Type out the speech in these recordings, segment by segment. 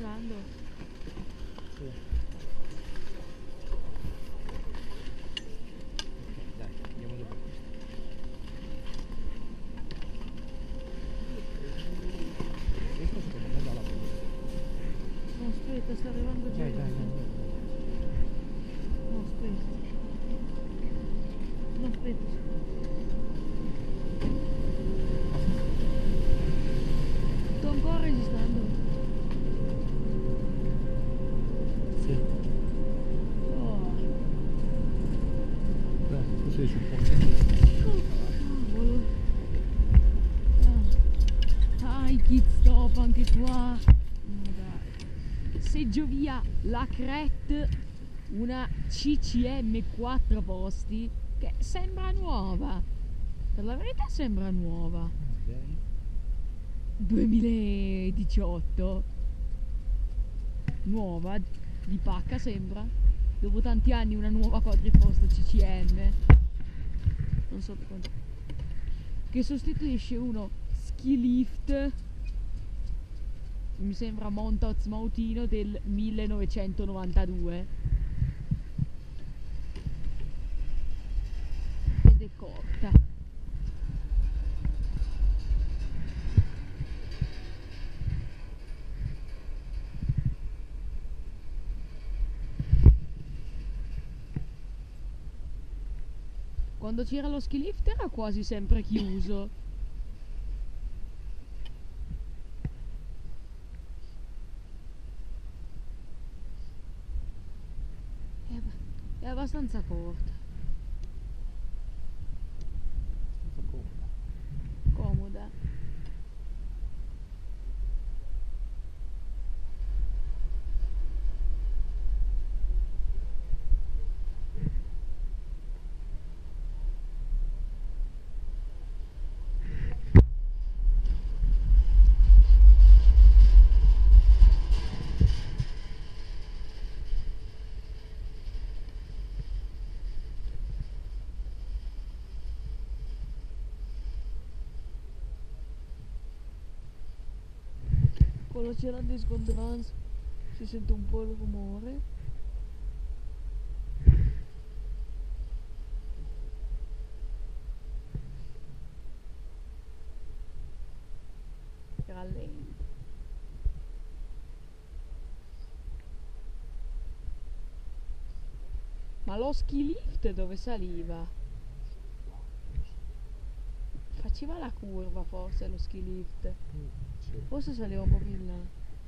registrando? Sì. Ok, dai, andiamo dopo questo. Questo secondo me dà la volta. No, aspetta, sta arrivando già. Dai, dai, dai. No, aspetta. No, aspetta. Sto ancora registrando. Sì. Oh, Beh, tu sei sul ponte. cavolo. Ah, i kit stop anche qua. Dai. Seggio via la Cret, una CCM 4 posti che sembra nuova. Per la verità sembra nuova. Dai. 2018. Nuova, di pacca sembra. Dopo tanti anni una nuova quadriposto CCM. Non so per quanto. Che sostituisce uno ski lift. Mi sembra Montauz Mautino del 1992. Ed è corta. Quando c'era lo ski lift era quasi sempre chiuso. È abbastanza corta. Abbastanza comoda. Comoda. Quando c'era Disco Trans si sente un po' il rumore. Era lento. Ma lo ski lift dove saliva? Faceva la curva forse lo ski lift. Sì. Forse saliva un po' più in là.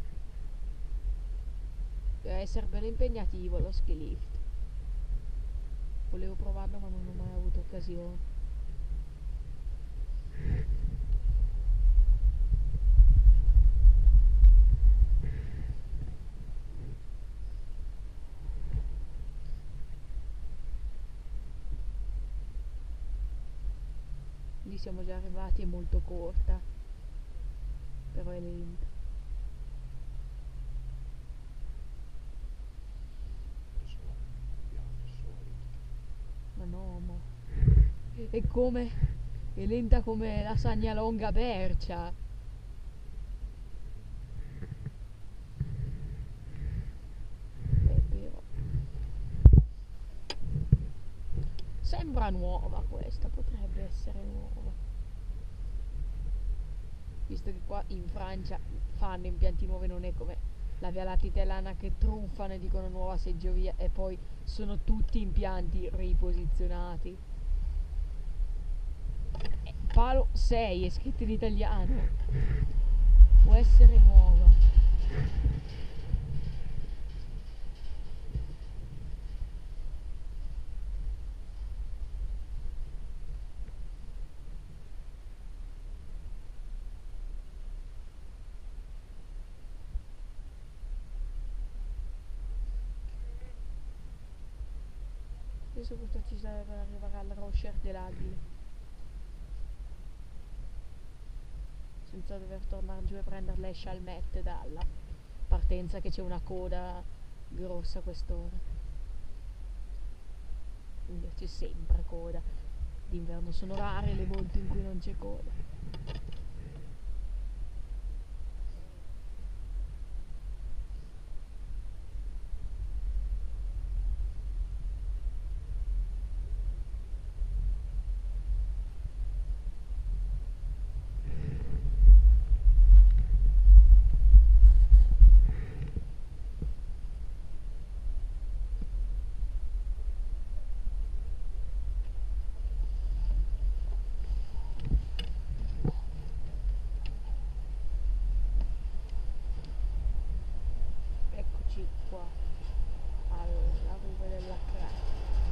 Deve essere bello impegnativo lo ski lift. Volevo provarlo ma non ho mai avuto occasione. Lì siamo già arrivati, è molto corta. Però è lenta. Ma no, mo. È come. È lenta come la sagna longa bercia. Però. Sembra nuova questa, potrebbe essere nuova. Visto che qua in Francia fanno impianti nuovi, non è come la Via Latitellana che trufano e dicono nuova seggiovia e poi sono tutti impianti riposizionati. Palo 6 è scritto in italiano. Può essere nuova. Adesso questo ci serve per arrivare al Rocher dell'Aguila. Senza dover tornare giù e prendere le scialmette dalla partenza che c'è una coda grossa a quest'ora. Quindi c'è sempre coda. D'inverno sono rare le volte in cui non c'è coda. eccoci qua alla rupe della crata.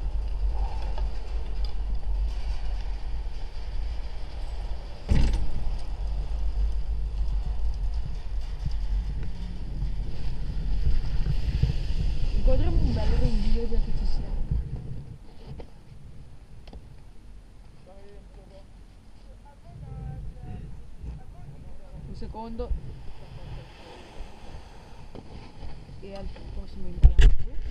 Incontriamo un bel rinvio già che ci siamo. Un secondo e al prossimo impianto.